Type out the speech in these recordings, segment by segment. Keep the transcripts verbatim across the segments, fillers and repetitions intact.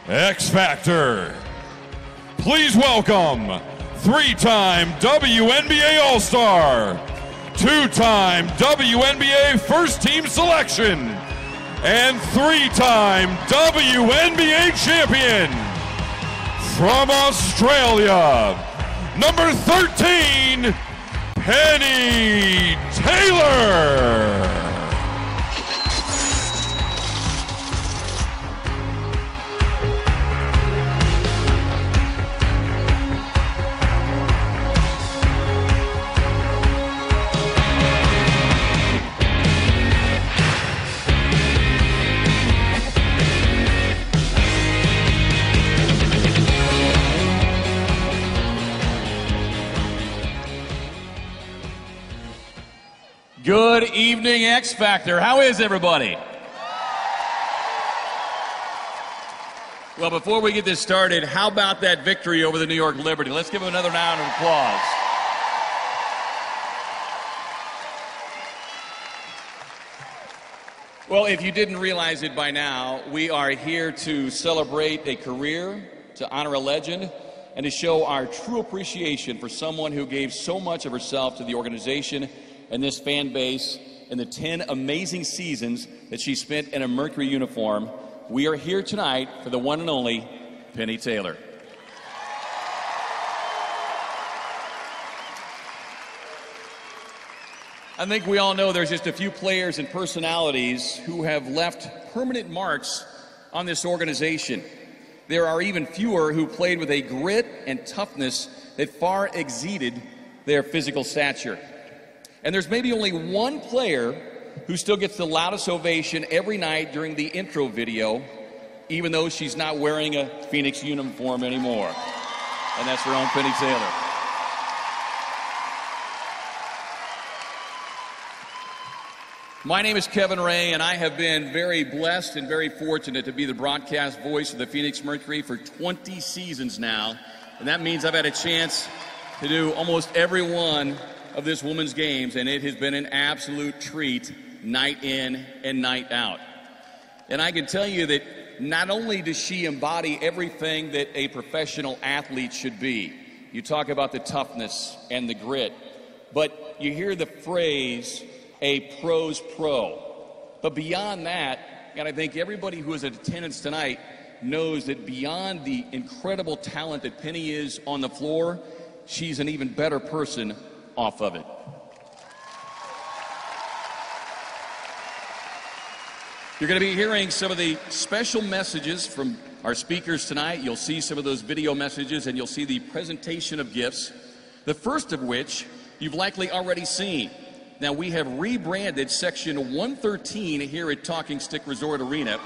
X Factor. Please welcome three-time W N B A All-Star, two-time W N B A First Team Selection, and three-time W N B A Champion from Australia, number thirteen, Penny Taylor. Good evening, X Factor. How is everybody? Well, before we get this started, how about that victory over the New York Liberty? Let's give them another round of applause. Well, if you didn't realize it by now, we are here to celebrate a career, to honor a legend, and to show our true appreciation for someone who gave so much of herself to the organization and this fan base in the ten amazing seasons that she spent in a Mercury uniform. We are here tonight for the one and only Penny Taylor. I think we all know there's just a few players and personalities who have left permanent marks on this organization. There are even fewer who played with a grit and toughness that far exceeded their physical stature. And there's maybe only one player who still gets the loudest ovation every night during the intro video, even though she's not wearing a Phoenix uniform anymore. And that's her own Penny Taylor. My name is Kevin Ray, and I have been very blessed and very fortunate to be the broadcast voice of the Phoenix Mercury for twenty seasons now. And that means I've had a chance to do almost every one of this woman's games, and it has been an absolute treat night in and night out. And I can tell you that not only does she embody everything that a professional athlete should be, you talk about the toughness and the grit, but you hear the phrase, a pro's pro. But beyond that, and I think everybody who is in attendance tonight knows that beyond the incredible talent that Penny is on the floor, she's an even better person off of it. You're going to be hearing some of the special messages from our speakers tonight. You'll see some of those video messages, and you'll see the presentation of gifts, the first of which you've likely already seen. Now, we have rebranded section one thirteen here at Talking Stick Resort Arena.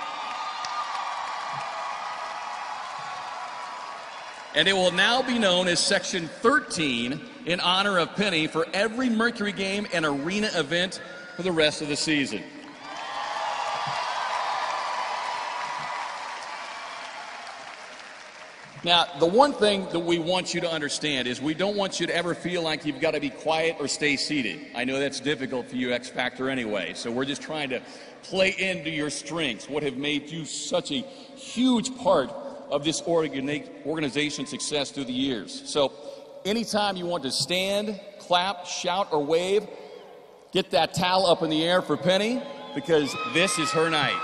And it will now be known as section thirteen in honor of Penny for every Mercury game and arena event for the rest of the season. Now, the one thing that we want you to understand is we don't want you to ever feel like you've got to be quiet or stay seated. I know that's difficult for you, X Factor, anyway, so we're just trying to play into your strengths, what have made you such a huge part of this organization's success through the years. So anytime you want to stand, clap, shout, or wave, get that towel up in the air for Penny, because this is her night.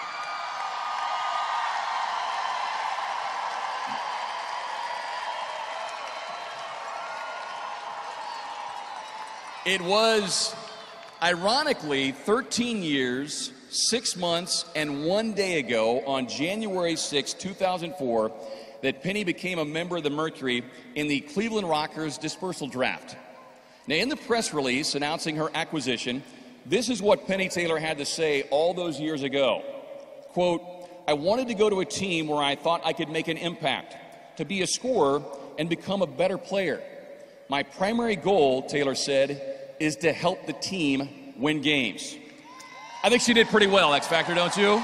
It was, ironically, thirteen years, six months, and one day ago on January sixth, two thousand four, that Penny became a member of the Mercury in the Cleveland Rockers dispersal draft. Now, in the press release announcing her acquisition, this is what Penny Taylor had to say all those years ago. Quote, "I wanted to go to a team where I thought I could make an impact, to be a scorer and become a better player. My primary goal," Taylor said, "is to help the team win games." I think she did pretty well, X Factor, don't you?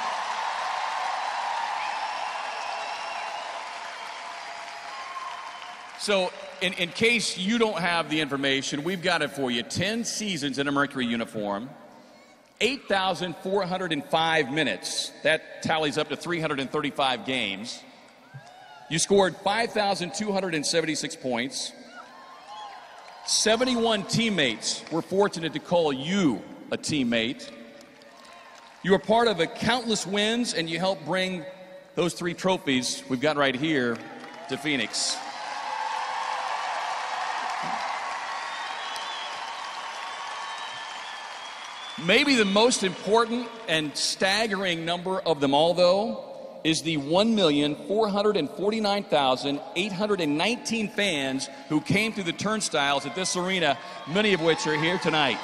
So, in, in case you don't have the information, we've got it for you. ten seasons in a Mercury uniform, eight thousand four hundred five minutes. That tallies up to three hundred thirty-five games. You scored five thousand two hundred seventy-six points. seventy-one teammates were fortunate to call you a teammate. You were part of a countless wins, and you helped bring those three trophies we've got right here to Phoenix. Maybe the most important and staggering number of them all, though, is the one million four hundred forty-nine thousand eight hundred nineteen fans who came through the turnstiles at this arena, many of which are here tonight.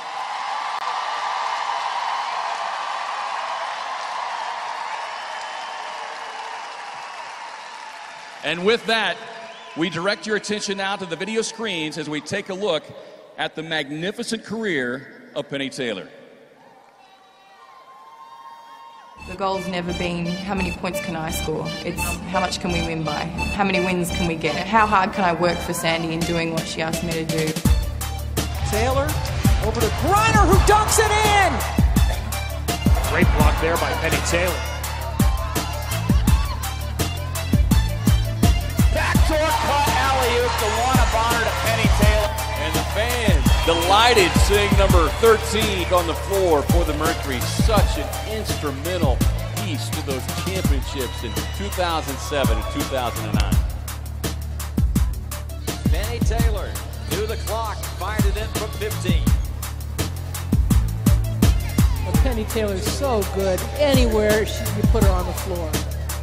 And with that, we direct your attention now to the video screens as we take a look at the magnificent career of Penny Taylor. The goal's never been how many points can I score. It's how much can we win by? How many wins can we get? How hard can I work for Sandy in doing what she asked me to do? Taylor over to Griner, who dunks it in! Great block there by Penny Taylor. Backdoor cut alley-oop, DeWanna Bonner to Penny Taylor. And the fans delighted seeing number thirteen on the floor for the Mercury. Such an instrumental piece to those championships in two thousand seven and two thousand nine. Penny Taylor to the clock, fired it in from fifteen. Well, Penny Taylor's so good anywhere she, you put her on the floor.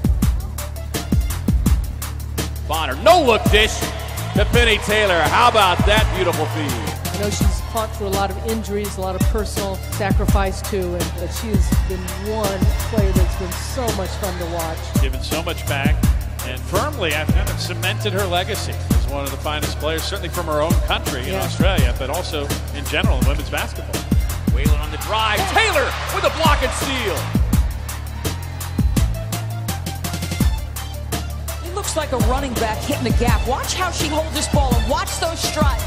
Bonner, no look dish to Penny Taylor. How about that beautiful feed? I know she's fought through a lot of injuries, a lot of personal sacrifice too, and but she has been one player that's been so much fun to watch. Given so much back, and firmly, I've kind of cemented her legacy as one of the finest players, certainly from her own country in Yeah. Australia, but also in general in women's basketball. Whalen on the drive. Taylor with a block and steal. He looks like a running back hitting the gap. Watch how she holds this ball and watch those strides.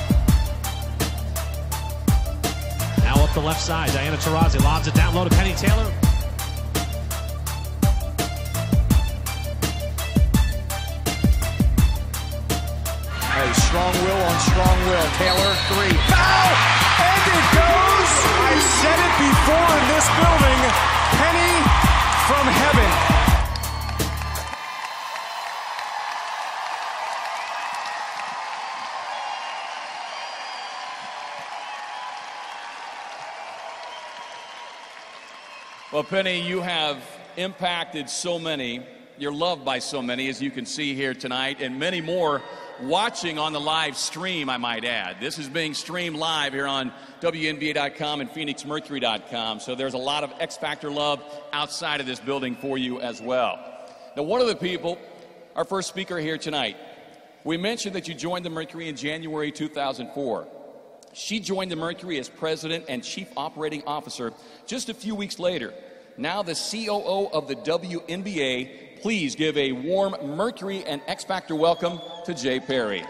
Now up the left side, Diana Taurasi lobs it down low to Penny Taylor. Hey, strong will on strong will. Taylor, three. Foul! And it goes! I've said it before in this building. Penny from heaven. Well, Penny, you have impacted so many. You're loved by so many, as you can see here tonight, and many more watching on the live stream, I might add. This is being streamed live here on W N B A dot com and Phoenix Mercury dot com, so there's a lot of X Factor love outside of this building for you as well. Now, one of the people, our first speaker here tonight, we mentioned that you joined the Mercury in January two thousand four. She joined the Mercury as president and chief operating officer just a few weeks later. Now the C O O of the W N B A. Please give a warm Mercury and X Factor welcome to Jay Parry.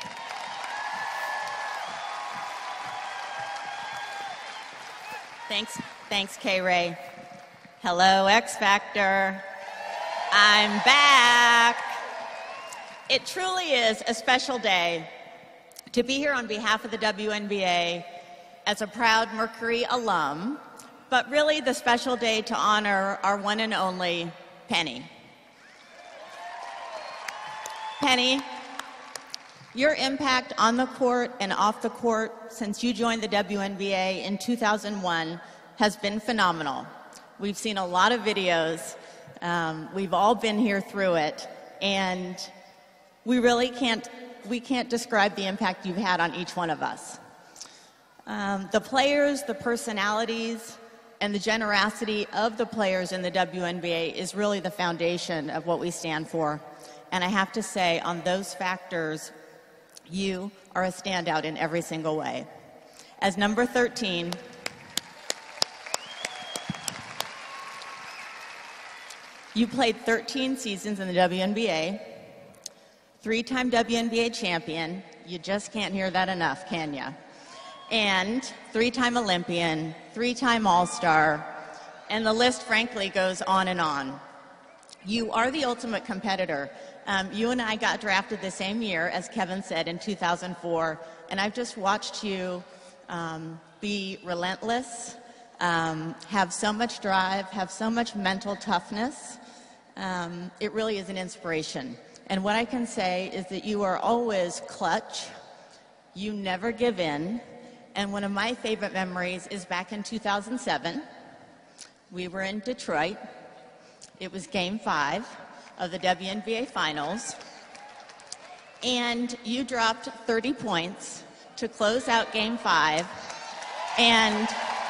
Thanks, thanks, K-Ray. Hello, X Factor. I'm back. It truly is a special day to be here on behalf of the W N B A as a proud Mercury alum, but really the special day to honor our one and only Penny. Penny, your impact on the court and off the court since you joined the W N B A in two thousand one has been phenomenal. We've seen a lot of videos. Um, we've all been here through it, and we really can't we can't describe the impact you've had on each one of us. Um, the players, the personalities, and the generosity of the players in the W N B A is really the foundation of what we stand for. And I have to say, on those factors, you are a standout in every single way. As number thirteen, you played thirteen seasons in the W N B A, three-time W N B A champion. You just can't hear that enough, can ya? and three-time Olympian, three-time All-Star, and the list, frankly, goes on and on. You are the ultimate competitor. Um, you and I got drafted the same year, as Kevin said, in two thousand four, and I've just watched you um, be relentless, um, have so much drive, have so much mental toughness. Um, it really is an inspiration. And what I can say is that you are always clutch, you never give in, and one of my favorite memories is back in two thousand seven. We were in Detroit. It was game five of the W N B A Finals, and you dropped thirty points to close out game five, and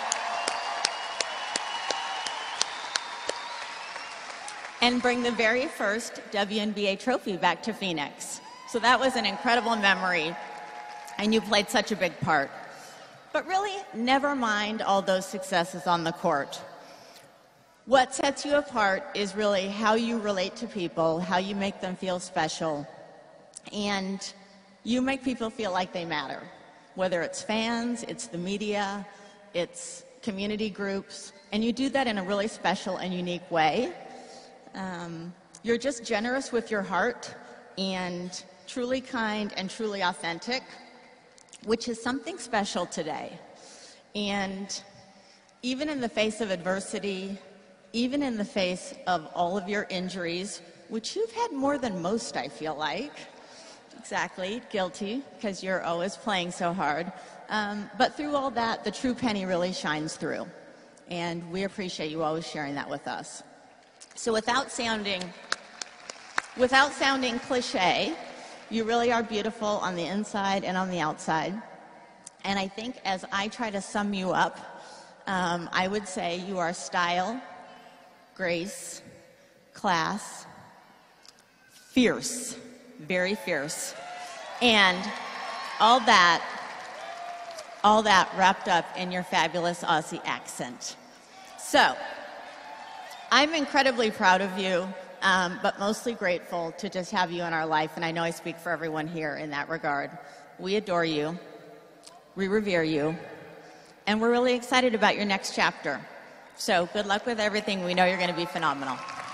and bring the very first W N B A trophy back to Phoenix. So that was an incredible memory, and you played such a big part. But really, never mind all those successes on the court. What sets you apart is really how you relate to people, how you make them feel special, and you make people feel like they matter. Whether it's fans, it's the media, it's community groups, and you do that in a really special and unique way. Um, you're just generous with your heart and truly kind and truly authentic, which is something special today. And even in the face of adversity, even in the face of all of your injuries, which you've had more than most, I feel like. Exactly, guilty, because you're always playing so hard. Um, but through all that, the true Penny really shines through. And we appreciate you always sharing that with us. So without sounding, without sounding cliche, you really are beautiful on the inside and on the outside. And I think as I try to sum you up, um, I would say you are style, grace, class, fierce, very fierce, and all that, all that wrapped up in your fabulous Aussie accent. So, I'm incredibly proud of you, um, but mostly grateful to just have you in our life, and I know I speak for everyone here in that regard. We adore you, we revere you, and we're really excited about your next chapter. So good luck with everything. We know you're going to be phenomenal.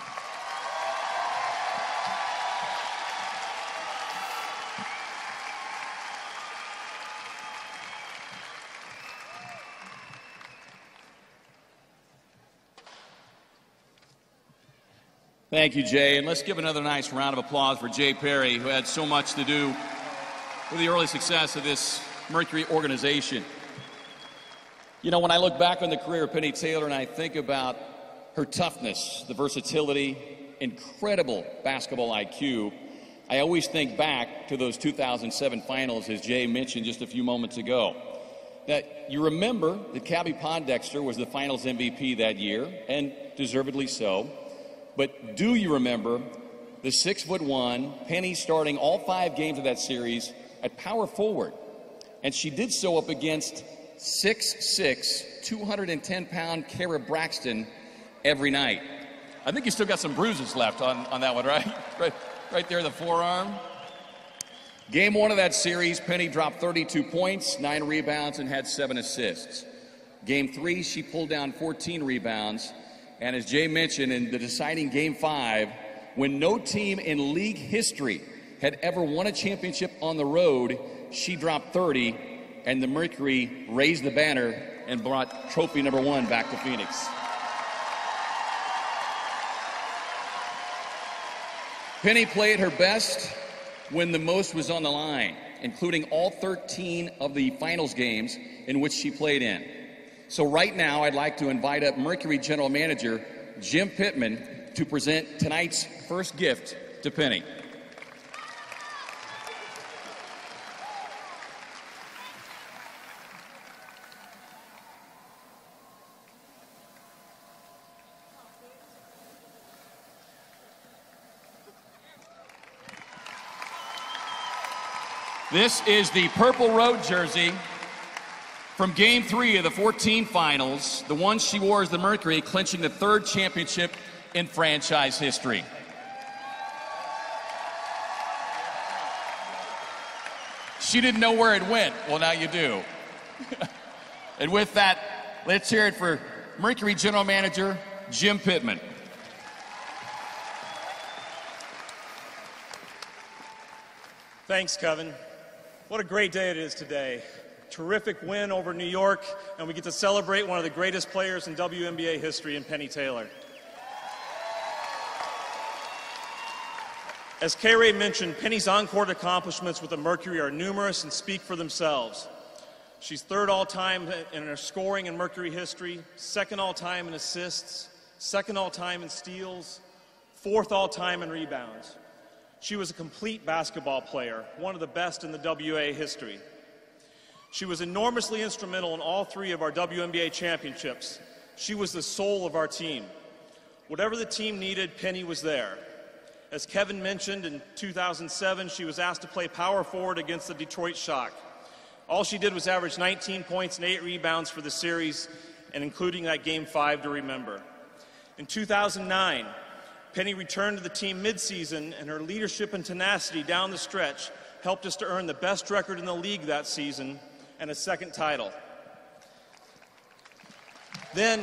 Thank you, Jay. And let's give another nice round of applause for Jay Parry, who had so much to do with the early success of this Mercury organization. You know, when I look back on the career of Penny Taylor and I think about her toughness, the versatility, incredible basketball I Q, I always think back to those two thousand seven finals, as Jay mentioned just a few moments ago. That you remember that Cappie Pondexter was the finals M V P that year, and deservedly so. But do you remember the six foot one Penny starting all five games of that series at power forward? And she did so up against six six, two hundred ten pound Kara Braxton every night. I think you still got some bruises left on, on that one, right? right? Right there in the forearm. Game one of that series, Penny dropped thirty-two points, nine rebounds, and had seven assists. Game three, she pulled down fourteen rebounds. And as Jay mentioned, in the deciding game five, when no team in league history had ever won a championship on the road, she dropped thirty, and the Mercury raised the banner and brought trophy number one back to Phoenix. Penny played her best when the most was on the line, including all thirteen of the finals games in which she played in. So right now, I'd like to invite up Mercury General Manager Jim Pitman to present tonight's first gift to Penny. This is the Purple Road jersey from Game three of the fourteen finals, the one she wore as the Mercury, clinching the third championship in franchise history. She didn't know where it went. Well, now you do. And with that, let's hear it for Mercury General Manager Jim Pitman. Thanks, Kevin. What a great day it is today. Terrific win over New York, and we get to celebrate one of the greatest players in W N B A history in Penny Taylor. As K-Ray mentioned, Penny's on-court accomplishments with the Mercury are numerous and speak for themselves. She's third all-time in her scoring in Mercury history, second all-time in assists, second all-time in steals, fourth all-time in rebounds. She was a complete basketball player, one of the best in the W A history. She was enormously instrumental in all three of our W N B A championships. She was the soul of our team. Whatever the team needed, Penny was there. As Kevin mentioned, in two thousand seven, she was asked to play power forward against the Detroit Shock. All she did was average nineteen points and eight rebounds for the series, and including that game five to remember. In two thousand nine, Penny returned to the team midseason, and her leadership and tenacity down the stretch helped us to earn the best record in the league that season and a second title. Then,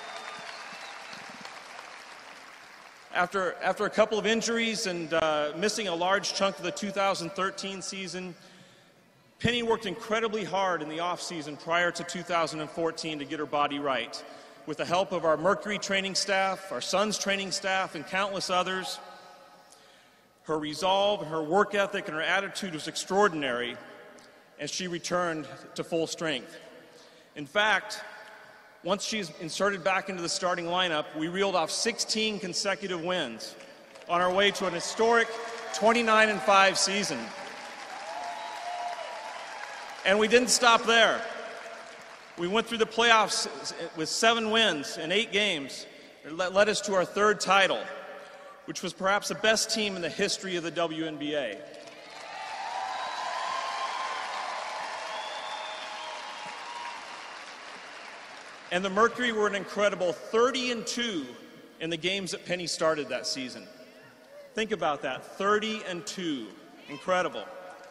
after, after a couple of injuries and uh, missing a large chunk of the two thousand thirteen season, Penny worked incredibly hard in the offseason prior to two thousand fourteen to get her body right. With the help of our Mercury training staff, our Suns training staff, and countless others, her resolve, her work ethic, and her attitude was extraordinary, and she returned to full strength. In fact, once she's inserted back into the starting lineup, we reeled off sixteen consecutive wins on our way to an historic twenty-nine and five season. And we didn't stop there. We went through the playoffs with seven wins in eight games. It led us to our third title, which was perhaps the best team in the history of the W N B A. And the Mercury were an incredible thirty and two in the games that Penny started that season. Think about that, thirty and two, incredible.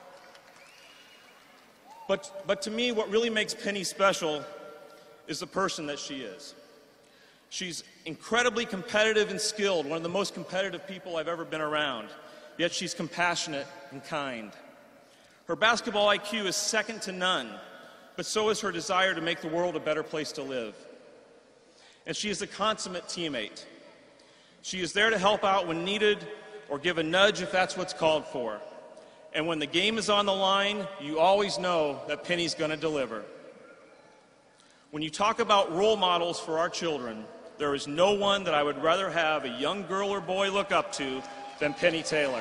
But, but to me, what really makes Penny special is the person that she is. She's incredibly competitive and skilled, one of the most competitive people I've ever been around, yet she's compassionate and kind. Her basketball I Q is second to none, but so is her desire to make the world a better place to live. And she is a consummate teammate. She is there to help out when needed or give a nudge if that's what's called for. And when the game is on the line, you always know that Penny's going to deliver. When you talk about role models for our children, there is no one that I would rather have a young girl or boy look up to than Penny Taylor.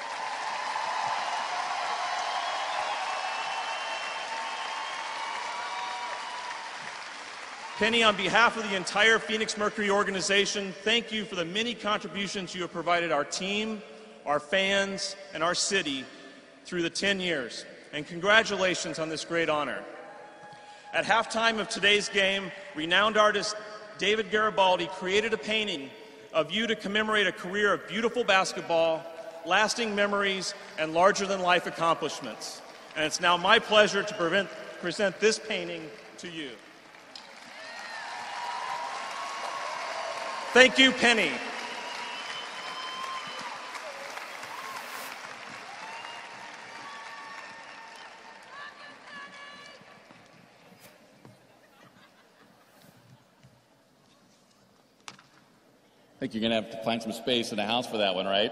Penny, on behalf of the entire Phoenix Mercury organization, thank you for the many contributions you have provided our team, our fans, and our city through the ten years. And congratulations on this great honor. At halftime of today's game, renowned artist David Garibaldi created a painting of you to commemorate a career of beautiful basketball, lasting memories, and larger-than-life accomplishments. And it's now my pleasure to prevent, present this painting to you. Thank you, Penny. I think you're going to have to find some space in the house for that one, right?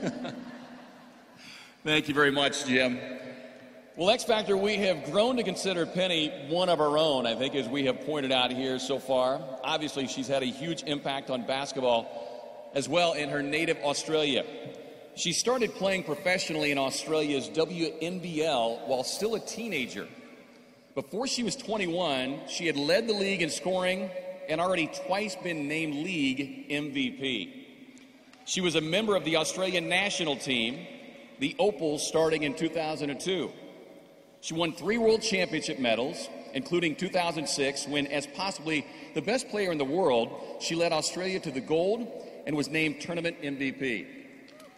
Thank you very much, Jim. Well, X Factor, we have grown to consider Penny one of our own, I think, as we have pointed out here so far. Obviously, she's had a huge impact on basketball as well in her native Australia. She started playing professionally in Australia's W N B L while still a teenager. Before she was twenty-one, she had led the league in scoring and already twice been named league M V P. She was a member of the Australian national team, the Opals, starting in two thousand two. She won three world championship medals, including two thousand six, when, as possibly the best player in the world, she led Australia to the gold and was named tournament M V P.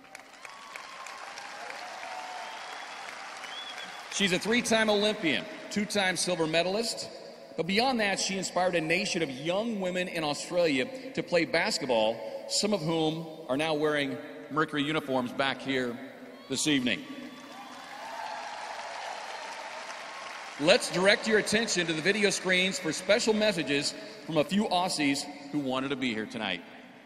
She's a three-time Olympian, two-time silver medalist. But beyond that, she inspired a nation of young women in Australia to play basketball, some of whom are now wearing Mercury uniforms back here this evening. Let's direct your attention to the video screens for special messages from a few Aussies who wanted to be here tonight.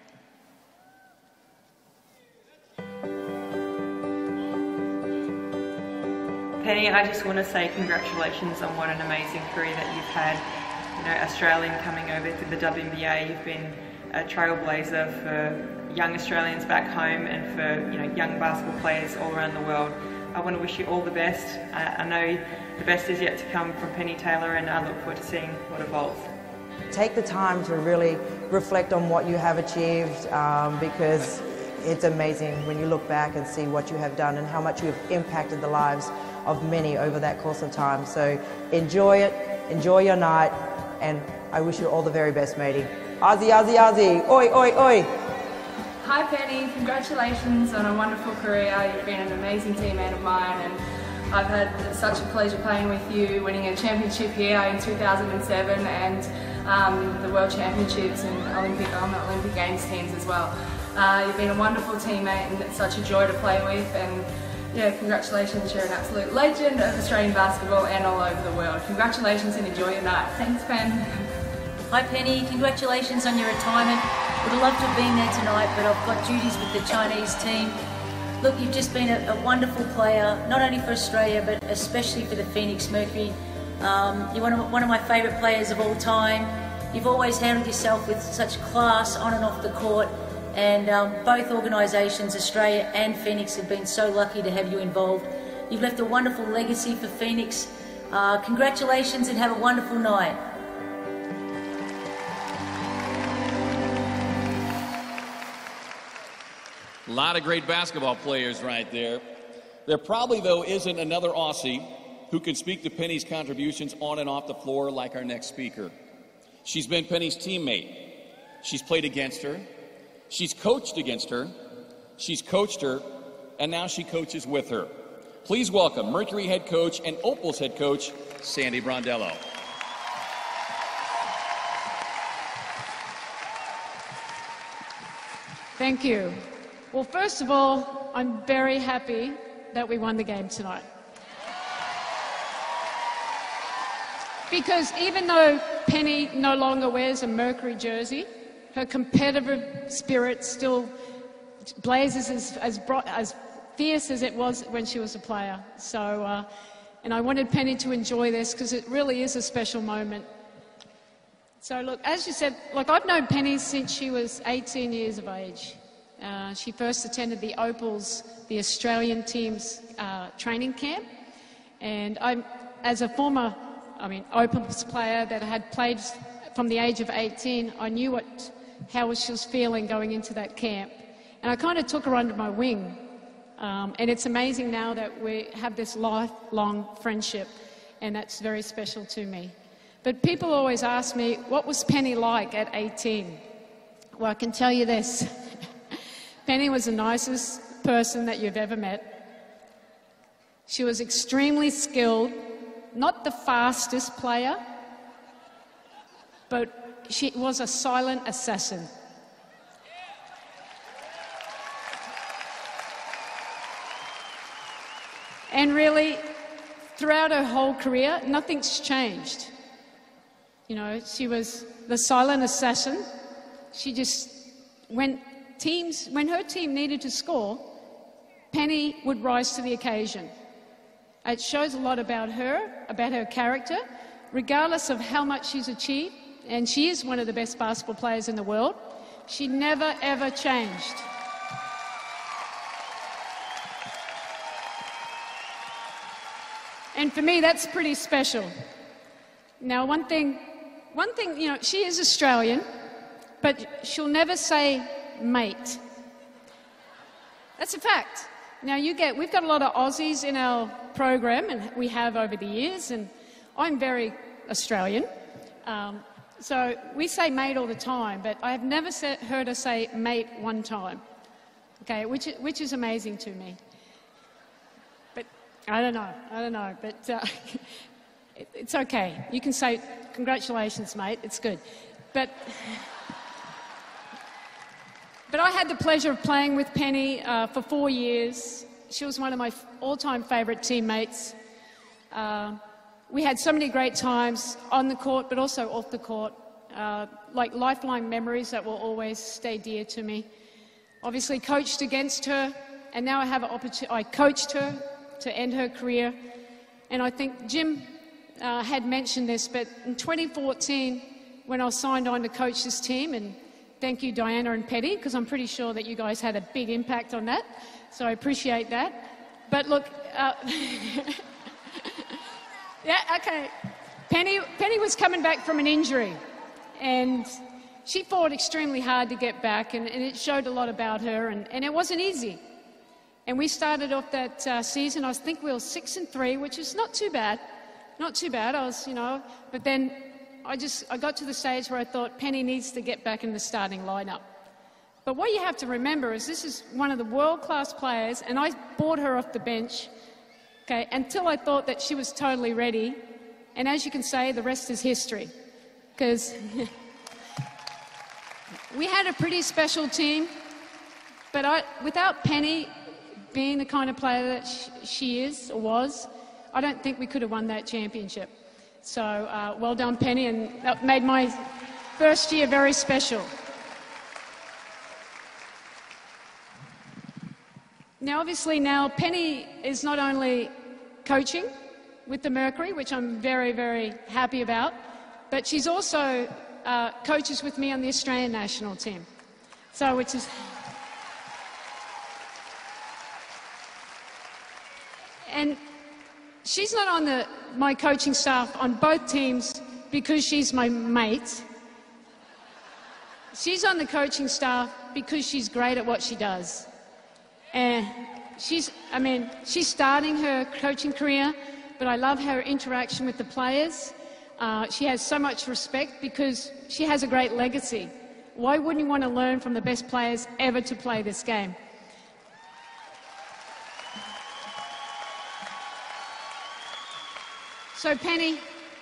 Penny, I just want to say congratulations on what an amazing career that you've had. You know, Australian coming over to the W N B A, you've been a trailblazer for young Australians back home and for, you know, young basketball players all around the world. I want to wish you all the best. I, I know the best is yet to come from Penny Taylor, and I look forward to seeing what evolves. Take the time to really reflect on what you have achieved, um, because it's amazing when you look back and see what you have done and how much you have impacted the lives of many over that course of time. So enjoy it, enjoy your night, and I wish you all the very best, matey. Aussie, Aussie, Aussie, oi, oi, oi. Hi Penny, congratulations on a wonderful career. You've been an amazing teammate of mine, and I've had such a pleasure playing with you, winning a championship here in two thousand seven and um, the World Championships and Olympic, on the Olympic Games teams as well. Uh, you've been a wonderful teammate and it's such a joy to play with, and yeah, congratulations, you're an absolute legend of Australian basketball and all over the world. Congratulations and enjoy your night. Thanks, Pen. Hi Penny, congratulations on your retirement. Would have loved to have been there tonight, but I've got duties with the Chinese team. Look, you've just been a, a wonderful player, not only for Australia, but especially for the Phoenix Mercury. Um, you're one of, one of my favourite players of all time. You've always handled yourself with such class on and off the court. And um, both organisations, Australia and Phoenix, have been so lucky to have you involved. You've left a wonderful legacy for Phoenix. Uh, congratulations and have a wonderful night. A lot of great basketball players right there. There probably, though, isn't another Aussie who can speak to Penny's contributions on and off the floor like our next speaker. She's been Penny's teammate. She's played against her. She's coached against her, she's coached her, and now she coaches with her. Please welcome Mercury head coach and Opal's head coach, Sandy Brondello. Thank you. Well, first of all, I'm very happy that we won the game tonight. Because even though Penny no longer wears a Mercury jersey, her competitive spirit still blazes as, as, as fierce as it was when she was a player. So, uh, and I wanted Penny to enjoy this because it really is a special moment. So look, as you said, look, I've known Penny since she was eighteen years of age. Uh, she first attended the Opals, the Australian team's uh, training camp. And I'm, as a former, I mean, Opals player that had played from the age of eighteen, I knew what how she was feeling going into that camp. And I kind of took her under my wing. Um, and it's amazing now that we have this lifelong friendship, and that's very special to me. But people always ask me, what was Penny like at eighteen? Well, I can tell you this. Penny was the nicest person that you've ever met. She was extremely skilled, not the fastest player, but she was a silent assassin. And really, throughout her whole career, nothing's changed. You know, she was the silent assassin. She just, when teams, when her team needed to score, Penny would rise to the occasion. It shows a lot about her, about her character, regardless of how much she's achieved. And she is one of the best basketball players in the world. She never, ever changed. And for me, that's pretty special. Now, one thing, one thing, you know, she is Australian, but she'll never say mate. That's a fact. Now, you get, we've got a lot of Aussies in our program, and we have over the years, and I'm very Australian. Um, So we say mate all the time, but I've never said, heard her say mate one time, okay, which, which is amazing to me. But I don't know, I don't know, but uh, It's okay. You can say, congratulations, mate. It's good. But, but I had the pleasure of playing with Penny uh, for four years. She was one of my all-time favourite teammates. Uh, we had so many great times on the court, but also off the court. Uh, like lifelong memories that will always stay dear to me. Obviously coached against her, and now I have an opportunity. I coached her to end her career. And I think Jim uh, had mentioned this, but in twenty fourteen, when I was signed on to coach this team, and thank you, Diana and Petty, because I'm pretty sure that you guys had a big impact on that, so I appreciate that. But look, uh, yeah, okay. Penny, Penny was coming back from an injury, and she fought extremely hard to get back, and, and it showed a lot about her, and, and it wasn't easy. And we started off that uh, season, I think we were six and three, which is not too bad. Not too bad, I was, you know, but then I just, I got to the stage where I thought Penny needs to get back in the starting lineup. But what you have to remember is this is one of the world-class players, and I brought her off the bench, okay, until I thought that she was totally ready. And as you can say, the rest is history, because we had a pretty special team, but I, without Penny being the kind of player that sh she is or was, I don't think we could have won that championship. So uh, well done, Penny, and that made my first year very special. Now, obviously now, Penny is not only coaching with the Mercury, which I'm very, very happy about, but she's also uh, coaches with me on the Australian national team. So, which is... And she's not on the, my coaching staff on both teams because she's my mate. She's on the coaching staff because she's great at what she does. And she's, I mean, she's starting her coaching career, but I love her interaction with the players. Uh, she has so much respect because she has a great legacy. Why wouldn't you want to learn from the best players ever to play this game? So, Penny,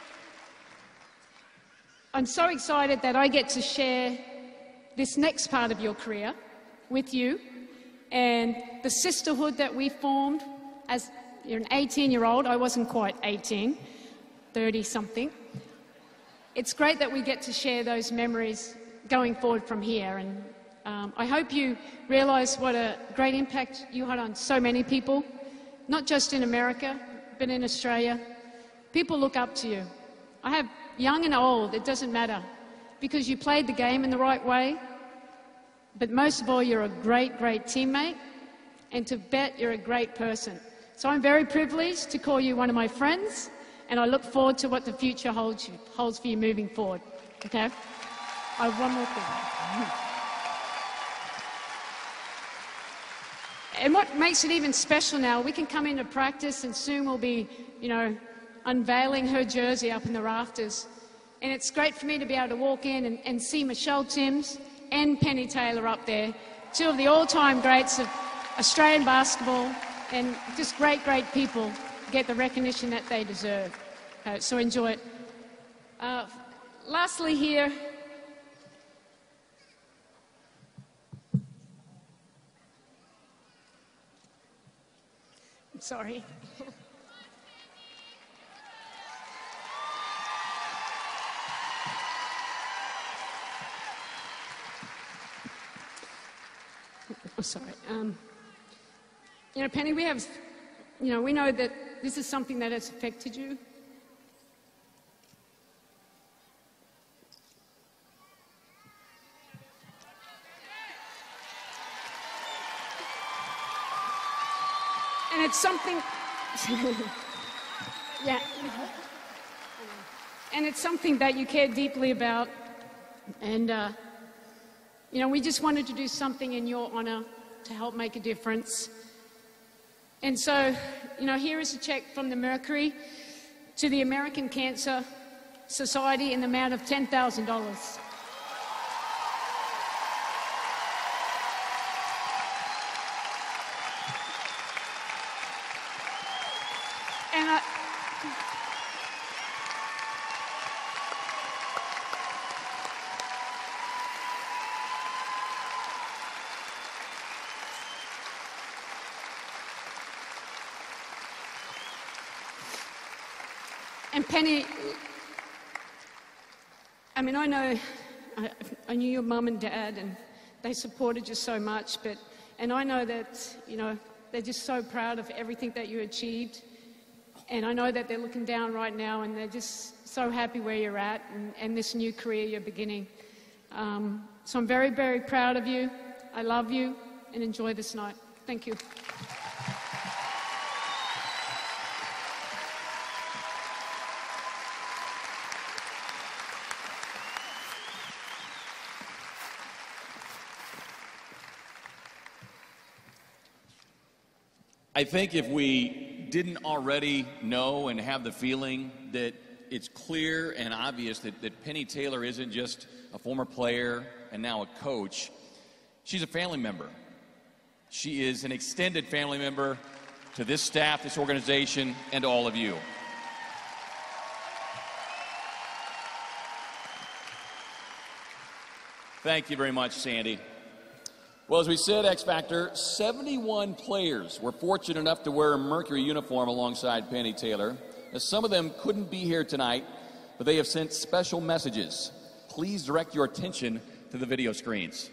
I'm so excited that I get to share this next part of your career with you and the sisterhood that we formed as you're an eighteen-year-old. I wasn't quite eighteen, thirty-something. It's great that we get to share those memories going forward from here, and um, I hope you realise what a great impact you had on so many people, not just in America, but in Australia. People look up to you. I have young and old, it doesn't matter, because you played the game in the right way, but most of all, you're a great, great teammate, and to bet you're a great person. So I'm very privileged to call you one of my friends, and I look forward to what the future holds, you, holds for you moving forward, okay? I have one more thing. And what makes it even special now, we can come into practice and soon we'll be, you know, unveiling her jersey up in the rafters. And it's great for me to be able to walk in and, and see Michele Timms and Penny Taylor up there, two of the all-time greats of Australian basketball, and just great, great people get the recognition that they deserve. Uh, so enjoy it. Uh, lastly here, I'm sorry. Oh, sorry. Um, you know, Penny, we have, you know, we know that this is something that has affected you. And it's something, yeah, and it's something that you care deeply about, and, uh, you know, we just wanted to do something in your honour to help make a difference. And so, you know, here is a cheque from the Mercury to the American Cancer Society in the amount of ten thousand dollars. And I, And Penny, I mean, I know, I, I knew your mum and dad, and they supported you so much, but, and I know that, you know, they're just so proud of everything that you achieved. And I know that they're looking down right now, and they're just so happy where you're at and, and this new career you're beginning. Um, so I'm very, very proud of you. I love you, and enjoy this night. Thank you. I think if we didn't already know and have the feeling that it's clear and obvious that, that Penny Taylor isn't just a former player and now a coach, she's a family member. She is an extended family member to this staff, this organization, and to all of you. Thank you very much, Sandy. Well, as we said, X Factor, seventy-one players were fortunate enough to wear a Mercury uniform alongside Penny Taylor. Now, some of them couldn't be here tonight, but they have sent special messages. Please direct your attention to the video screens.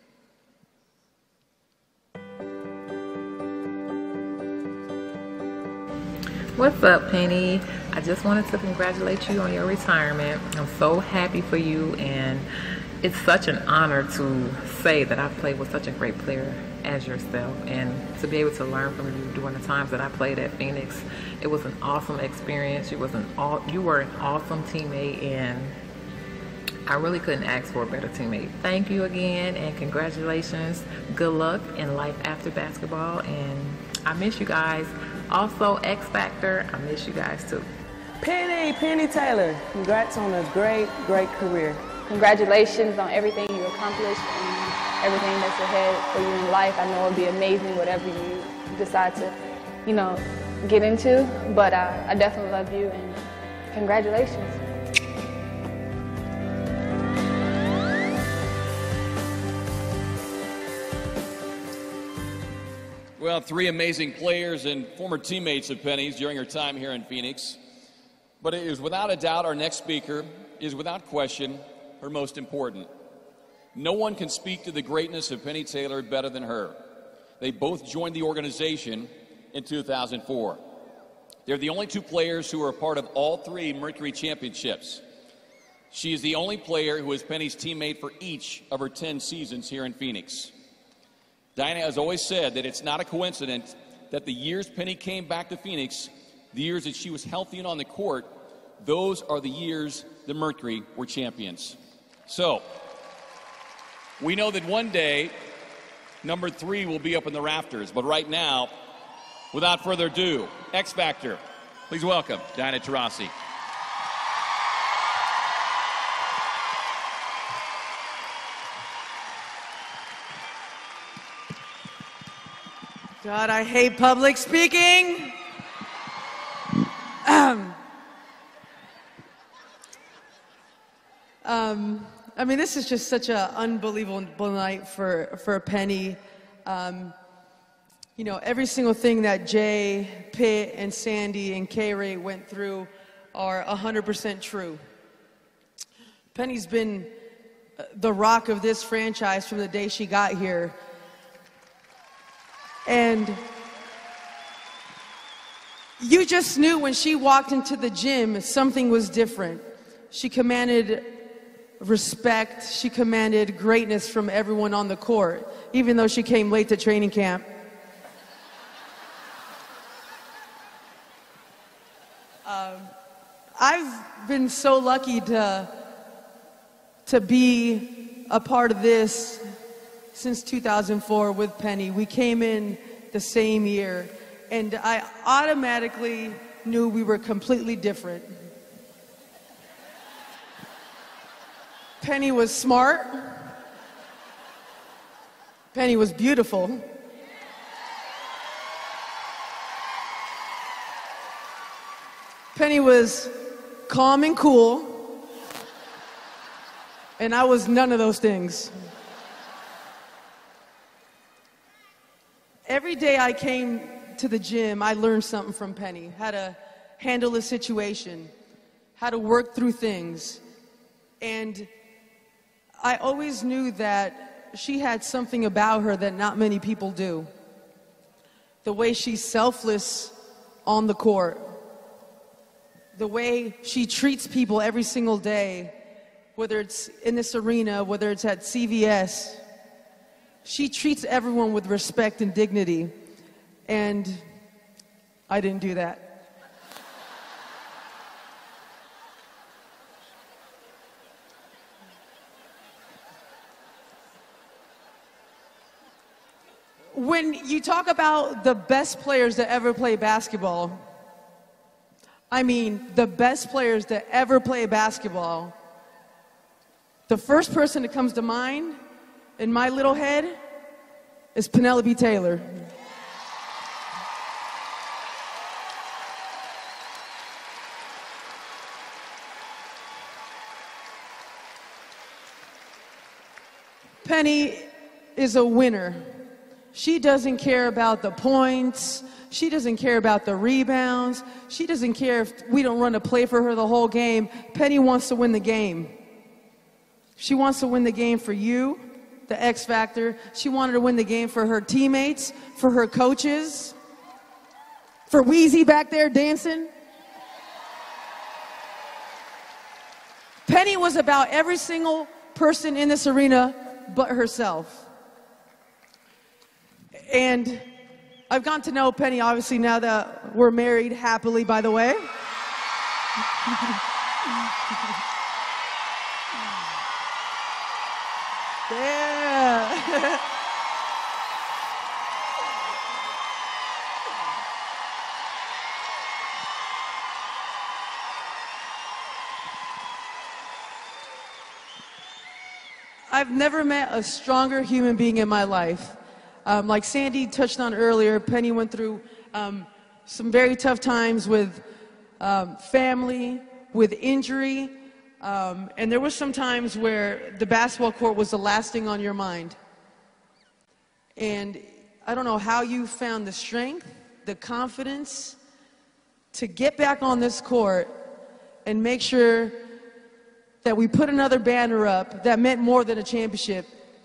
What's up, Penny? I just wanted to congratulate you on your retirement. I'm so happy for you, and it's such an honor to say that I've played with such a great player as yourself, and to be able to learn from you during the times that I played at Phoenix. It was an awesome experience. You was an all, you were an awesome teammate, and I really couldn't ask for a better teammate. Thank you again, and congratulations. Good luck in life after basketball, and I miss you guys. Also, X Factor, I miss you guys too. Penny, Penny Taylor, congrats on a great, great career. Congratulations on everything you accomplished and everything that's ahead for you in life. I know it'll be amazing whatever you decide to, you know, get into, but uh, I definitely love you and congratulations. Well, three amazing players and former teammates of Penny's during her time here in Phoenix. But it is without a doubt our next speaker is without question her most important. No one can speak to the greatness of Penny Taylor better than her. They both joined the organization in two thousand four. They're the only two players who are a part of all three Mercury championships. She is the only player who is Penny's teammate for each of her ten seasons here in Phoenix. Diana has always said that it's not a coincidence that the years Penny came back to Phoenix, the years that she was healthy and on the court, those are the years the Mercury were champions. So, we know that one day, number three will be up in the rafters, but right now, without further ado, X Factor, please welcome Diana Taurasi. God, I hate public speaking. Um, um, I mean, this is just such an unbelievable night for, for Penny. Um, you know, every single thing that Jay, Pitt, and Sandy, and K-Ray went through are one hundred percent true. Penny's been the rock of this franchise from the day she got here. And you just knew when she walked into the gym, something was different. She commanded respect. She commanded greatness from everyone on the court, even though she came late to training camp. Um, I've been so lucky to, to be a part of this since two thousand four with Penny. We came in the same year, and I automatically knew we were completely different. Penny was smart. Penny was beautiful. Penny was calm and cool, and I was none of those things. Every day I came to the gym, I learned something from Penny, how to handle a situation, how to work through things. And I always knew that she had something about her that not many people do. The way she's selfless on the court. The way she treats people every single day, whether it's in this arena, whether it's at C V S. She treats everyone with respect and dignity. And I didn't do that. When you talk about the best players that ever play basketball, I mean the best players that ever play basketball, the first person that comes to mind in my little head is Penelope Taylor. Penny is a winner. She doesn't care about the points. She doesn't care about the rebounds. She doesn't care if we don't run a play for her the whole game. Penny wants to win the game. She wants to win the game for you, the X Factor. She wanted to win the game for her teammates, for her coaches, for Wheezy back there dancing. Penny was about every single person in this arena but herself. And I've gotten to know Penny, obviously, now that we're married happily, by the way. Yeah. I've never met a stronger human being in my life. Um, like Sandy touched on earlier, Penny went through um, some very tough times with um, family, with injury, um, and there were some times where the basketball court was the last thing on your mind. And I don't know how you found the strength, the confidence to get back on this court and make sure that we put another banner up that meant more than a championship.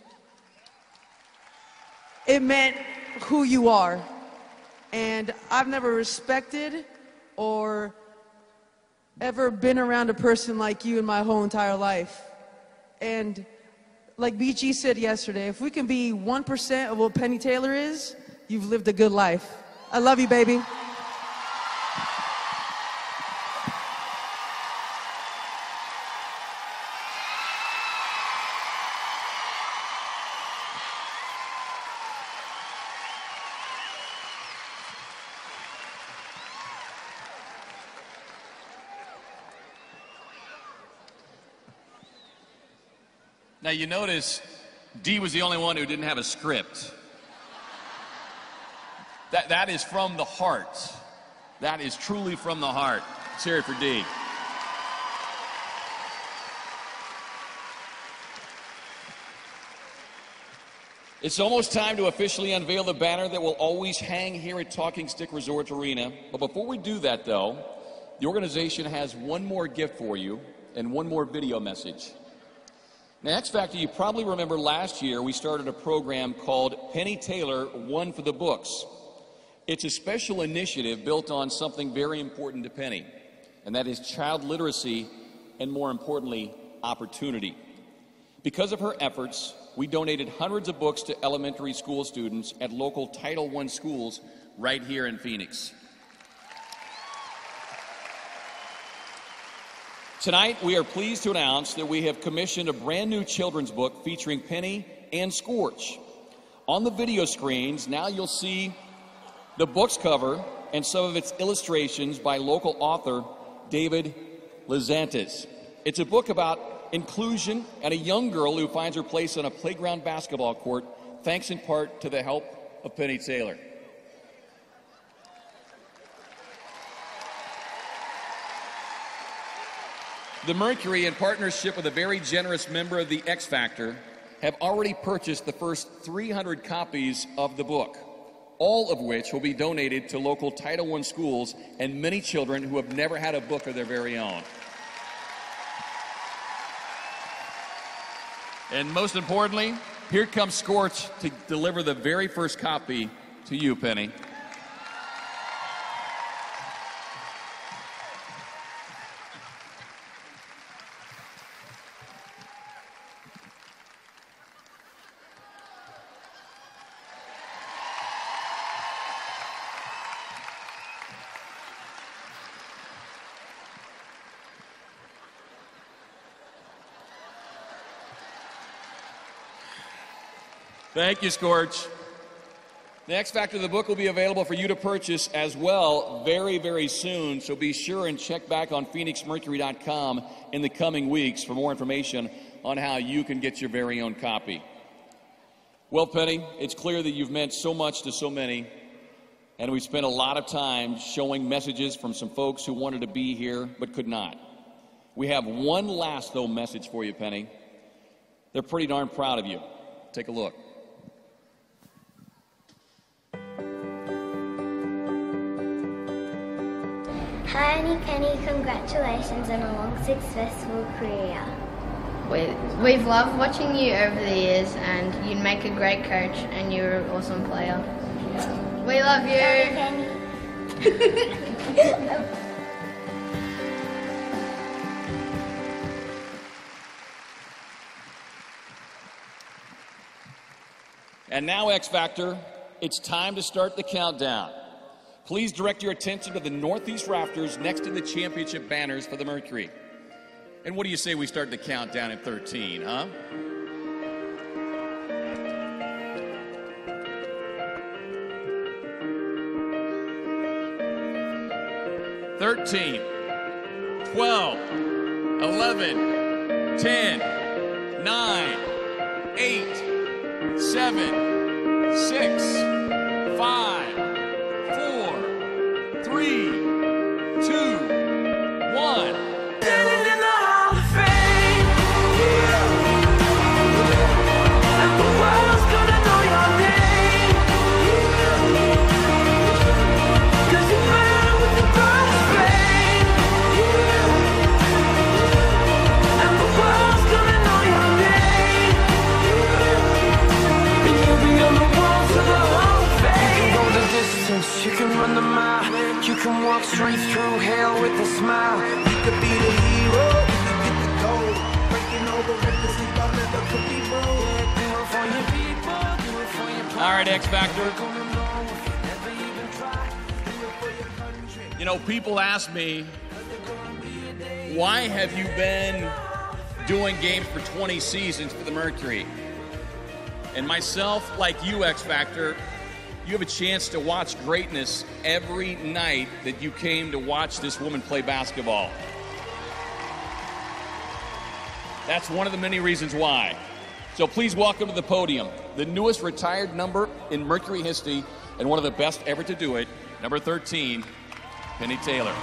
It meant who you are. And I've never respected or ever been around a person like you in my whole entire life. And like B G said yesterday, if we can be one percent of what Penny Taylor is, you've lived a good life. I love you, baby. Now you notice Dee was the only one who didn't have a script. That, that is from the heart. That is truly from the heart. Let's hear it for Dee. It's almost time to officially unveil the banner that will always hang here at Talking Stick Resort Arena. But before we do that, though, the organization has one more gift for you and one more video message. Now, X Factor, you probably remember last year we started a program called Penny Taylor One for the Books. It's a special initiative built on something very important to Penny, and that is child literacy and, more importantly, opportunity. Because of her efforts, we donated hundreds of books to elementary school students at local Title one schools right here in Phoenix. Tonight, we are pleased to announce that we have commissioned a brand new children's book featuring Penny and Scorch. On the video screens, now you'll see the book's cover and some of its illustrations by local author David Lizantes. It's a book about inclusion and a young girl who finds her place on a playground basketball court, thanks in part to the help of Penny Taylor. The Mercury, in partnership with a very generous member of the X Factor, have already purchased the first three hundred copies of the book, all of which will be donated to local Title one schools and many children who have never had a book of their very own. And most importantly, here comes Scorch to deliver the very first copy to you, Penny. Thank you, Scorch. The X Factor of the book will be available for you to purchase as well very, very soon, so be sure and check back on phoenix mercury dot com in the coming weeks for more information on how you can get your very own copy. Well, Penny, it's clear that you've meant so much to so many, and we've spent a lot of time showing messages from some folks who wanted to be here but could not. We have one last, though, message for you, Penny. They're pretty darn proud of you. Take a look. Hi, Annie Penny. Congratulations on a long, successful career. We, we've loved watching you over the years, and you make a great coach, and you're an awesome player. We love you. Annie Penny. And now, X Factor, it's time to start the countdown. Please direct your attention to the northeast rafters next to the championship banners for the Mercury. And what do you say we start the countdown at thirteen, huh? thirteen, twelve, eleven, ten, nine, eight, seven, six, five, four, three, two, one. Standing in the Hall of Fame, and the world's gonna know your name, 'cause you burn with the brightest flame, and the world's gonna know your name, and you'll be on the walls of the Hall of Fame. You can go the distance, you can run the mile, you can walk straight through hell with a smile. You could be the hero, you could get the gold, breaking over records you thought never could be broke. Do it for your people, do it for your All right, X Factor. You know, people ask me, why have you been doing games for twenty seasons for the Mercury? And myself, like you, X Factor, you have a chance to watch greatness every night that you came to watch this woman play basketball. That's one of the many reasons why. So please welcome to the podium the newest retired number in Mercury history and one of the best ever to do it, number thirteen, Penny Taylor.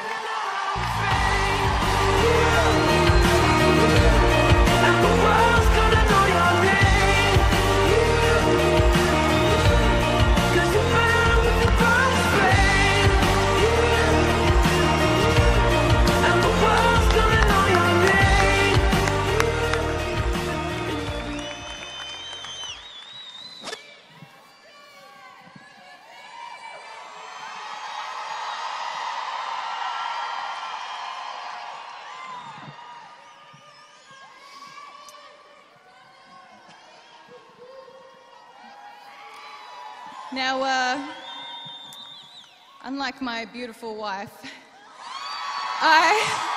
Now, uh, unlike my beautiful wife, I,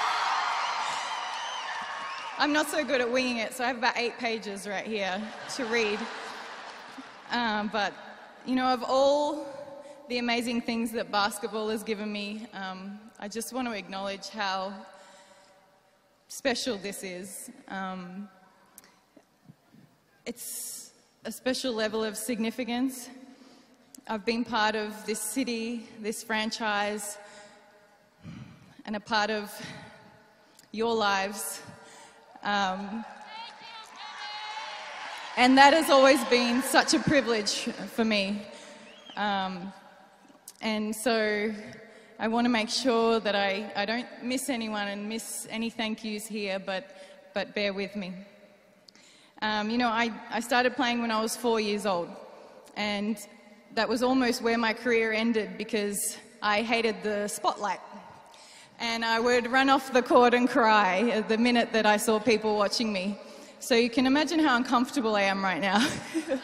I'm not so good at winging it, so I have about eight pages right here to read. Um, but, you know, of all the amazing things that basketball has given me, um, I just want to acknowledge how special this is. Um, it's a special level of significance. I've been part of this city, this franchise, and a part of your lives. Um, and that has always been such a privilege for me. Um, and so I want to make sure that I, I don't miss anyone and miss any thank yous here, but, but bear with me. Um, you know, I, I started playing when I was four years old, and that was almost where my career ended because I hated the spotlight. And I would run off the court and cry the minute that I saw people watching me. So you can imagine how uncomfortable I am right now.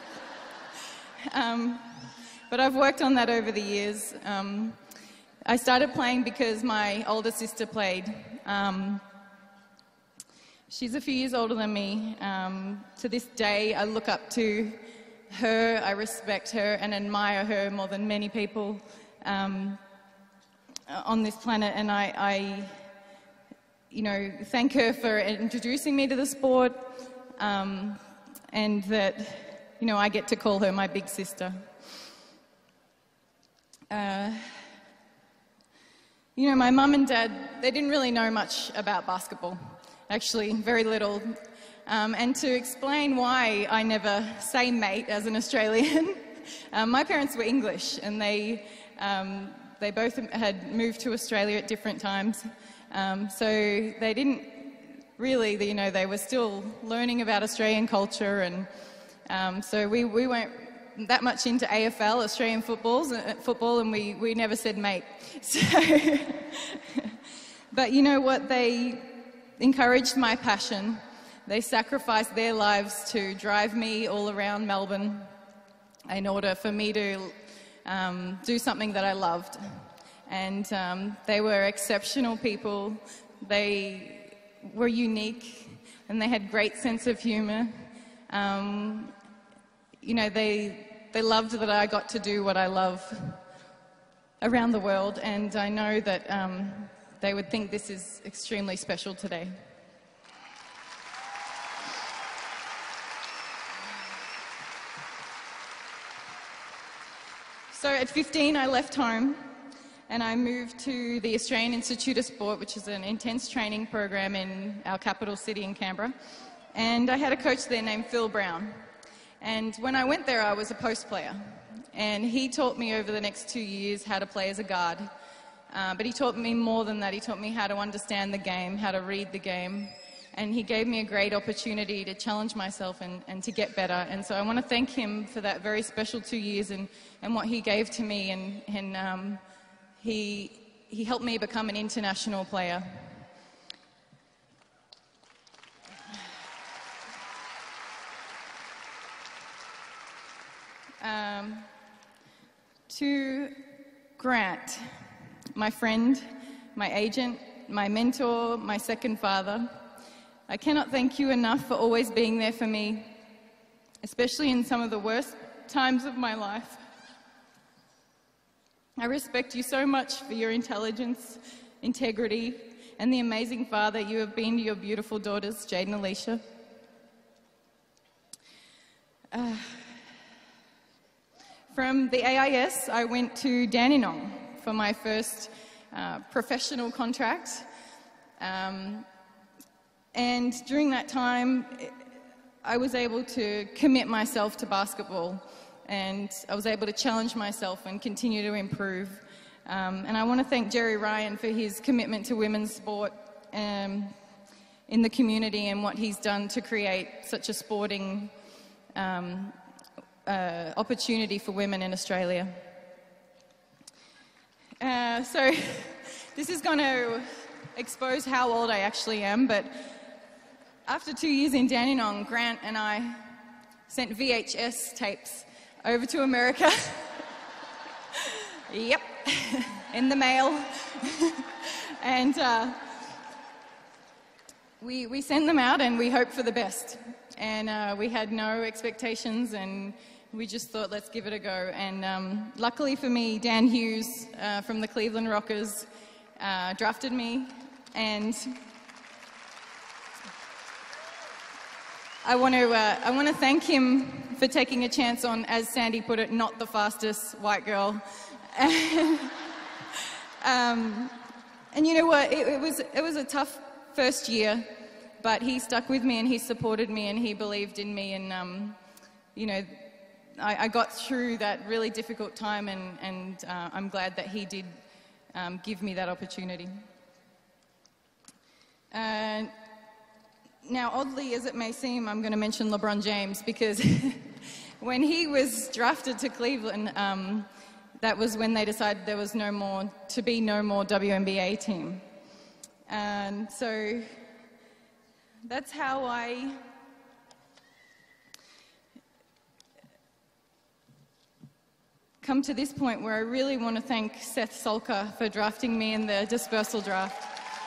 um, but I've worked on that over the years. Um, I started playing because my older sister played. Um, she's a few years older than me. Um, to this day, I look up to her, I respect her and admire her more than many people um, on this planet. And I, I, you know, thank her for introducing me to the sport, um, and that, you know, I get to call her my big sister. Uh, You know, my mum and dad, they didn't really know much about basketball, actually, very little. Um, and to explain why I never say mate as an Australian, um, my parents were English, and they, um, they both had moved to Australia at different times. Um, so they didn't really, you know, they were still learning about Australian culture, and um, so we, we weren't that much into A F L, Australian footballs, uh, football, and we, we never said mate. So, but you know what? They encouraged my passion. They sacrificed their lives to drive me all around Melbourne in order for me to um, do something that I loved. And um, they were exceptional people. They were unique, and they had great sense of humour. Um, you know, they they loved that I got to do what I love around the world, and I know that um, they would think this is extremely special today. So at fifteen, I left home and I moved to the Australian Institute of Sport, which is an intense training program in our capital city in Canberra. And I had a coach there named Phil Brown. And when I went there, I was a post player. And he taught me over the next two years how to play as a guard. Uh, but he taught me more than that. He taught me how to understand the game, how to read the game. And he gave me a great opportunity to challenge myself and, and to get better. And so I want to thank him for that very special two years and, and what he gave to me. And, and um, he, he helped me become an international player. Um, to Grant, my friend, my agent, my mentor, my second father, I cannot thank you enough for always being there for me, especially in some of the worst times of my life. I respect you so much for your intelligence, integrity, and the amazing father you have been to your beautiful daughters, Jade and Alicia. Uh, From the A I S, I went to Dandenong for my first uh, professional contract. Um, and during that time, I was able to commit myself to basketball, and I was able to challenge myself and continue to improve. Um, and I want to thank Jerry Ryan for his commitment to women's sport um, in the community and what he's done to create such a sporting um, Uh, opportunity for women in Australia. Uh, so this is going to expose how old I actually am, but after two years in Dandenong, Grant and I sent V H S tapes over to America. Yep, in the mail. And uh, we, we sent them out and we hoped for the best. And uh, we had no expectations, and we just thought, let's give it a go. And um, luckily for me, Dan Hughes uh, from the Cleveland Rockers uh, drafted me. And I want to uh, I want to thank him for taking a chance on, as Sandy put it, not the fastest white girl. um, and you know what? It, it was it was a tough first year, but he stuck with me and he supported me and he believed in me. And um, you know. I, I got through that really difficult time, and, and uh, I'm glad that he did um, give me that opportunity. Uh, Now, oddly as it may seem, I'm going to mention LeBron James because when he was drafted to Cleveland, um, that was when they decided there was no more, to be no more W N B A team. And so that's how I come to this point where I really want to thank Seth Solka for drafting me in the dispersal draft.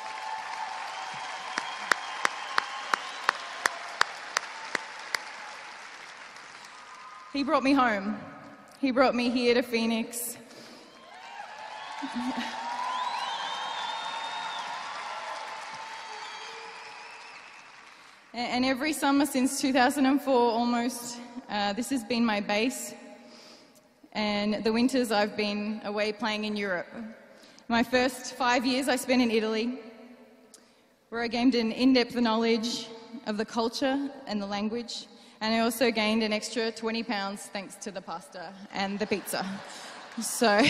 He brought me home. He brought me here to Phoenix. And every summer since two thousand four almost, uh, this has been my base. And the winters I've been away playing in Europe. My first five years I spent in Italy, where I gained an in-depth knowledge of the culture and the language. And I also gained an extra twenty pounds thanks to the pasta and the pizza. So,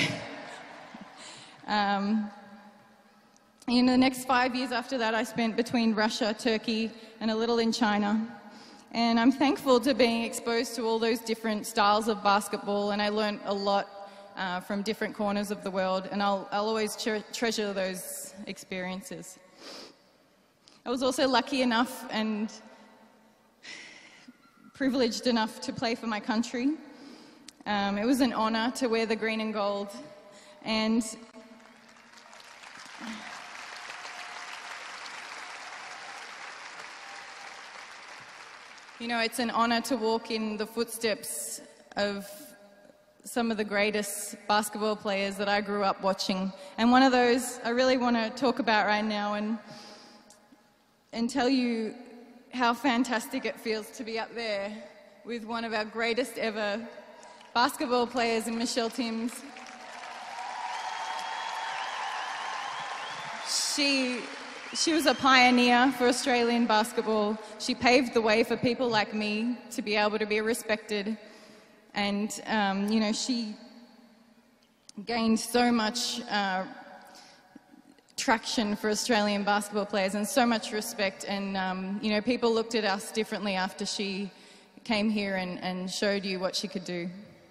um, in the next five years after that, I spent between Russia, Turkey, and a little in China. And I'm thankful to being exposed to all those different styles of basketball, and I learned a lot uh, from different corners of the world, and I'll, I'll always tre treasure those experiences. I was also lucky enough and privileged enough to play for my country. Um, it was an honor to wear the green and gold, and you know, it's an honor to walk in the footsteps of some of the greatest basketball players that I grew up watching. And one of those I really want to talk about right now and, and tell you how fantastic it feels to be up there with one of our greatest ever basketball players in Michele Timms. She, she was a pioneer for Australian basketball. She paved the way for people like me to be able to be respected. And, um, you know, she gained so much uh, traction for Australian basketball players and so much respect. And, um, you know, people looked at us differently after she came here and, and showed you what she could do.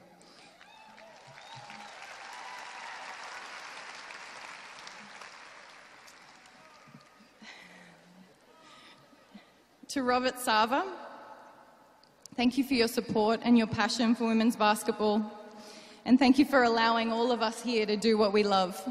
To Robert Sava, thank you for your support and your passion for women's basketball. And thank you for allowing all of us here to do what we love.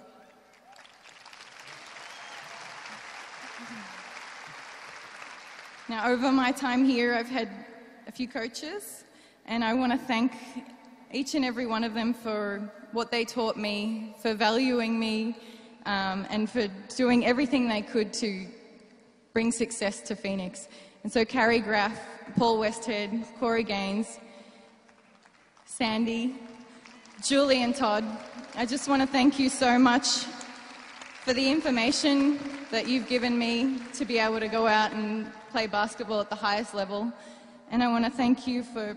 Now, over my time here, I've had a few coaches, and I want to thank each and every one of them for what they taught me, for valuing me, um, and for doing everything they could to bring success to Phoenix. And so Carrie Graff, Paul Westhead, Corey Gaines, Sandy, Julie and Todd, I just want to thank you so much for the information that you've given me to be able to go out and play basketball at the highest level. And I want to thank you for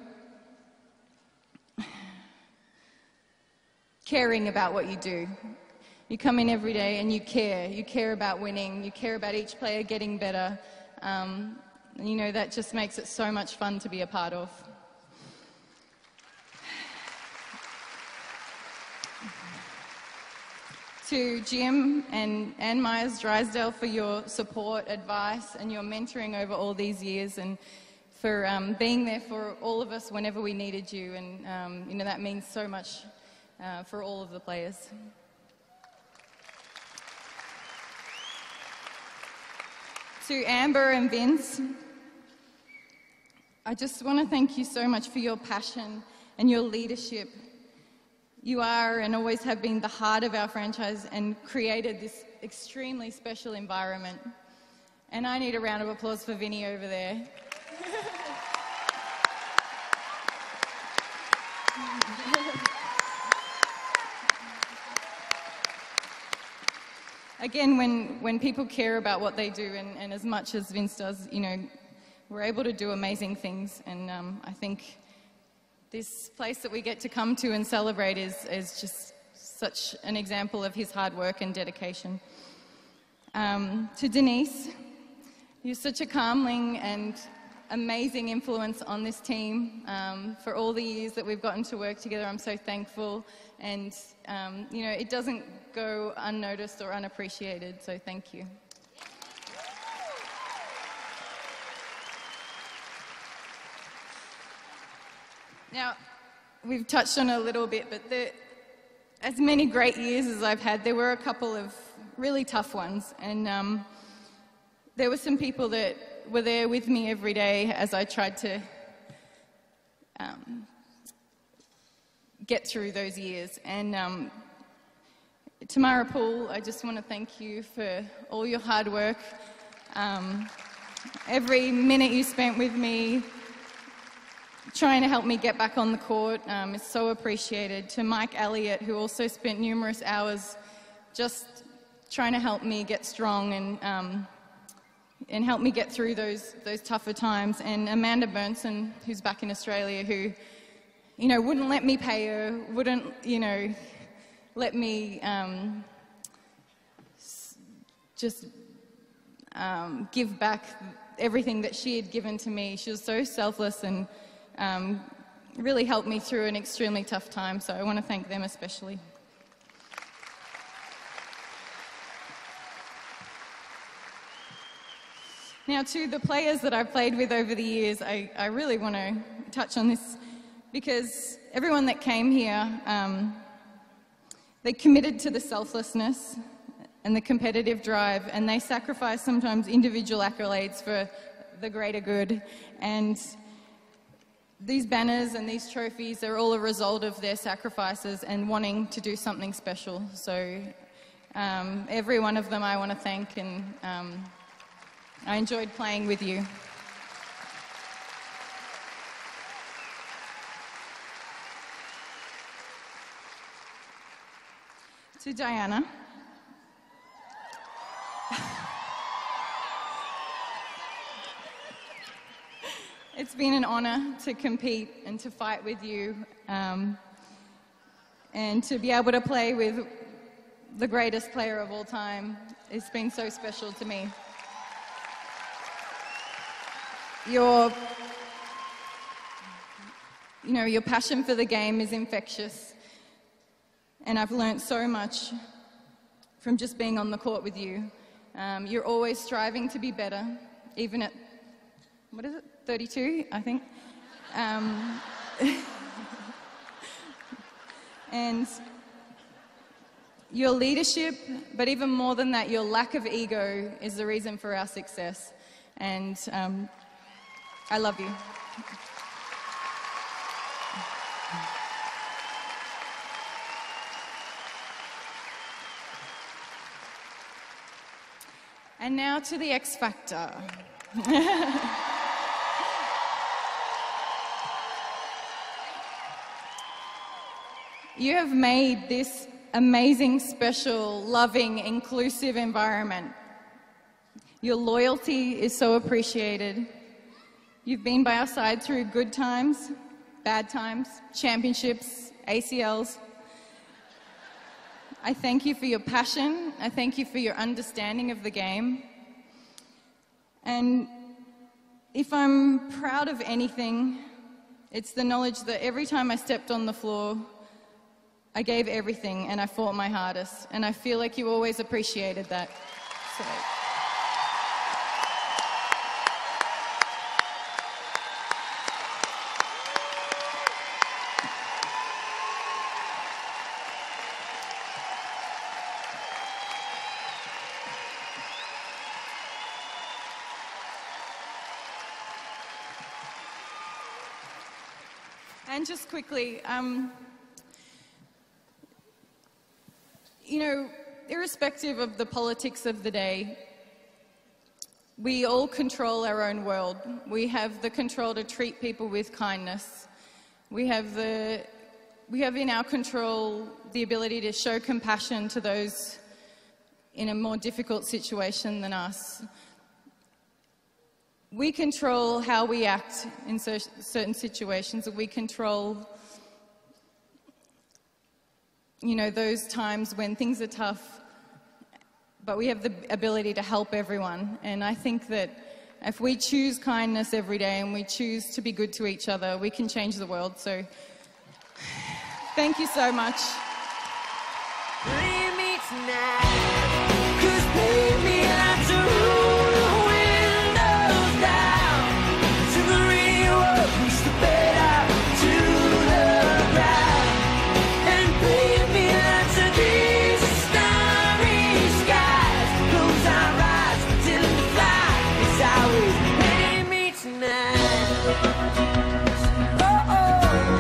caring about what you do. You come in every day and you care. You care about winning. You care about each player getting better. Um, and you know, that just makes it so much fun to be a part of. To Jim and Ann Myers-Drysdale for your support, advice, and your mentoring over all these years, and for um, being there for all of us whenever we needed you. And um, you know, that means so much uh, for all of the players. To Amber and Vince, I just want to thank you so much for your passion and your leadership. You are and always have been the heart of our franchise and created this extremely special environment. And I need a round of applause for Vinny over there. Again, when, when people care about what they do, and, and as much as Vince does, you know, we're able to do amazing things. And um, I think this place that we get to come to and celebrate is, is just such an example of his hard work and dedication. Um, to Denise, you're such a calming and amazing influence on this team. Um, for all the years that we've gotten to work together, I'm so thankful. And, um, you know, it doesn't go unnoticed or unappreciated, so thank you. Now, we've touched on it a little bit, but the, as many great years as I've had, there were a couple of really tough ones. And um, there were some people that were there with me every day as I tried to um, get through those years. And um, Tamara Poole, I just want to thank you for all your hard work. Um, every minute you spent with me, trying to help me get back on the court um, is so appreciated. To Mike Elliott, who also spent numerous hours just trying to help me get strong and um, and help me get through those those tougher times. And Amanda Burnson, who's back in Australia, who, you know, wouldn't let me pay her, wouldn't, you know, let me um, just um, give back everything that she had given to me. She was so selfless and Um, really helped me through an extremely tough time, so I want to thank them especially. Now, to the players that I've played with over the years, I, I really want to touch on this because everyone that came here, um, they committed to the selflessness and the competitive drive, and they sacrificed sometimes individual accolades for the greater good. And these banners and these trophies are all a result of their sacrifices and wanting to do something special. So um, every one of them I want to thank, and um, I enjoyed playing with you. To Diana. It's been an honor to compete and to fight with you, um, and to be able to play with the greatest player of all time. It's been so special to me. Your, you know, your passion for the game is infectious, and I've learned so much from just being on the court with you. Um, you're always striving to be better, even at, what is it? thirty-two, I think. Um, and your leadership, but even more than that, your lack of ego is the reason for our success. And um, I love you. And now to the X Factor. You have made this amazing, special, loving, inclusive environment. Your loyalty is so appreciated. You've been by our side through good times, bad times, championships, A C Ls. I thank you for your passion. I thank you for your understanding of the game. And if I'm proud of anything, it's the knowledge that every time I stepped on the floor, I gave everything and I fought my hardest, and I feel like you always appreciated that. So. And just quickly, um, you know, irrespective of the politics of the day, we all control our own world. We have the control to treat people with kindness. We have the, we have in our control the ability to show compassion to those in a more difficult situation than us. We control how we act in cer certain situations. We control, you know, those times when things are tough, but we have the ability to help everyone. And I think that if we choose kindness every day and we choose to be good to each other, we can change the world. So thank you so much. Leave me tonight, 'cause baby, I like to roll the windows down to the radio, push the bed out to the ground, and baby, I like to kiss the starry skies, close our eyes, pretend to fly, it's always leave me tonight. Oh, oh.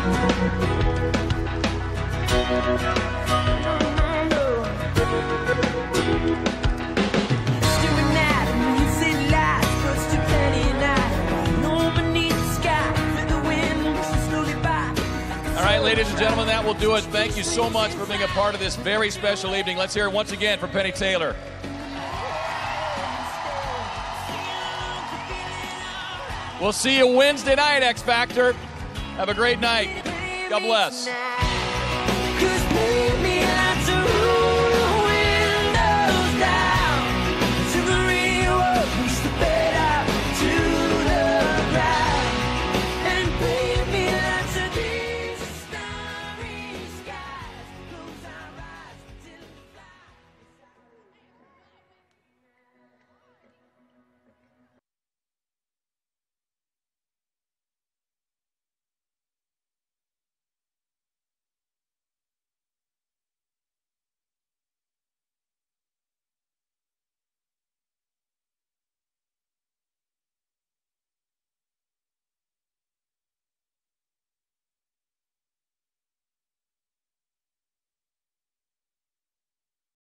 All right, ladies and gentlemen, that will do it. Thank you so much for being a part of this very special evening. Let's hear it once again for Penny Taylor. We'll see you Wednesday night, X Factor. Have a great night. God bless.